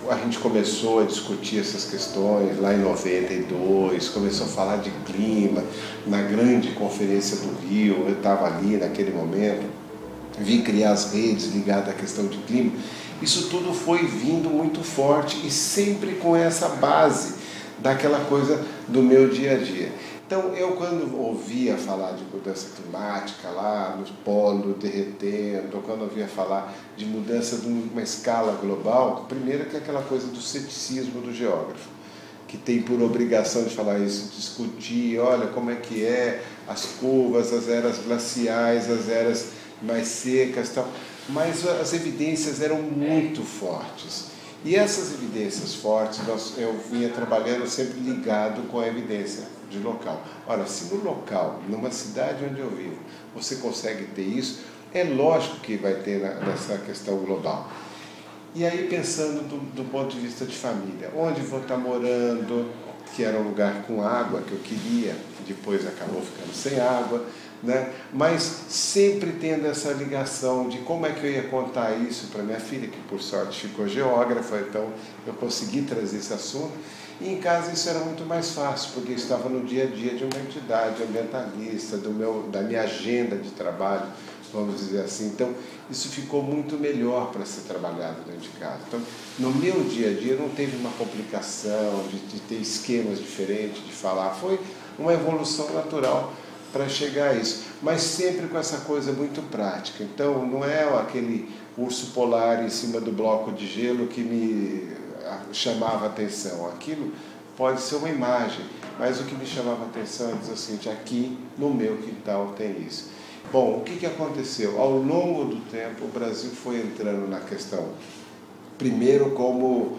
a gente começou a discutir essas questões lá em 92, começou a falar de clima, na grande conferência do Rio, eu estava ali naquele momento, vi criar as redes ligadas à questão de clima. Isso tudo foi vindo muito forte e sempre com essa base daquela coisa do meu dia a dia. Então, eu quando ouvia falar de mudança climática lá, nos polos derretendo, quando ouvia falar de mudança de uma escala global, primeiro que é aquela coisa do ceticismo do geógrafo, que tem por obrigação de falar isso, discutir, olha como é que é, as curvas, as eras glaciais, as eras mais secas e tal, mas as evidências eram muito fortes. E essas evidências fortes, eu vinha trabalhando sempre ligado com a evidência de local. Ora, se no local, numa cidade onde eu vivo, você consegue ter isso, é lógico que vai ter nessa questão global. E aí pensando do ponto de vista de família, onde vou estar morando, que era um lugar com água que eu queria, depois acabou ficando sem água, né? Mas sempre tendo essa ligação de como é que eu ia contar isso para minha filha, que por sorte ficou geógrafa, então eu consegui trazer esse assunto. E em casa isso era muito mais fácil, porque eu estava no dia a dia de uma entidade ambientalista, da minha agenda de trabalho, vamos dizer assim. Então, isso ficou muito melhor para ser trabalhado dentro de casa. Então, no meu dia a dia não teve uma complicação de ter esquemas diferentes, de falar. Foi uma evolução natural para chegar a isso, mas sempre com essa coisa muito prática. Então, não é aquele urso polar em cima do bloco de gelo que me chamava a atenção. Aquilo pode ser uma imagem, mas o que me chamava a atenção é dizer o seguinte: aqui no meu quintal tem isso. Bom, o que aconteceu? Ao longo do tempo, o Brasil foi entrando na questão, primeiro como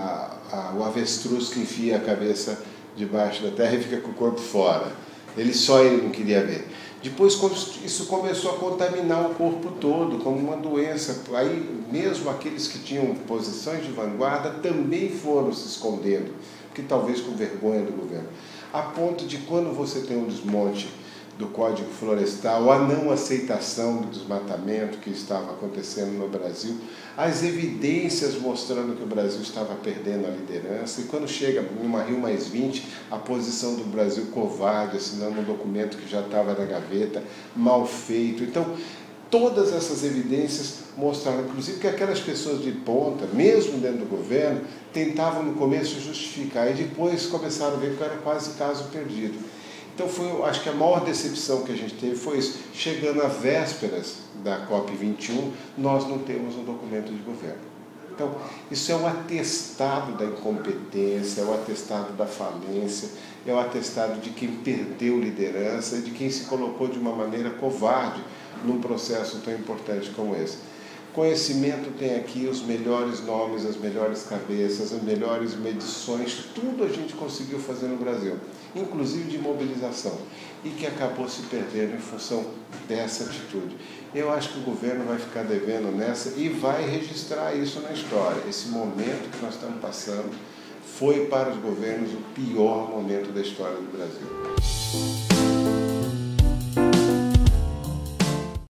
o avestruz que enfia a cabeça debaixo da terra e fica com o corpo fora. Ele não queria ver. Depois isso começou a contaminar o corpo todo, como uma doença. Aí mesmo aqueles que tinham posições de vanguarda também foram se escondendo, porque talvez com vergonha do governo. A ponto de quando você tem um desmonte do Código Florestal, a não aceitação do desmatamento que estava acontecendo no Brasil, as evidências mostrando que o Brasil estava perdendo a liderança, e quando chega numa Rio+20, a posição do Brasil covarde, assinando um documento que já estava na gaveta, mal feito. Então, todas essas evidências mostraram, inclusive, que aquelas pessoas de ponta, mesmo dentro do governo, tentavam no começo justificar, e depois começaram a ver que era quase caso perdido. Então, acho que a maior decepção que a gente teve foi isso. Chegando às vésperas da COP21, nós não temos um documento de governo. Então, isso é um atestado da incompetência, é um atestado da falência, é um atestado de quem perdeu liderança, de quem se colocou de uma maneira covarde num processo tão importante como esse. Conhecimento tem aqui os melhores nomes, as melhores cabeças, as melhores medições, tudo a gente conseguiu fazer no Brasil, inclusive de mobilização, e que acabou se perdendo em função dessa atitude. Eu acho que o governo vai ficar devendo nessa e vai registrar isso na história. Esse momento que nós estamos passando foi para os governos o pior momento da história do Brasil.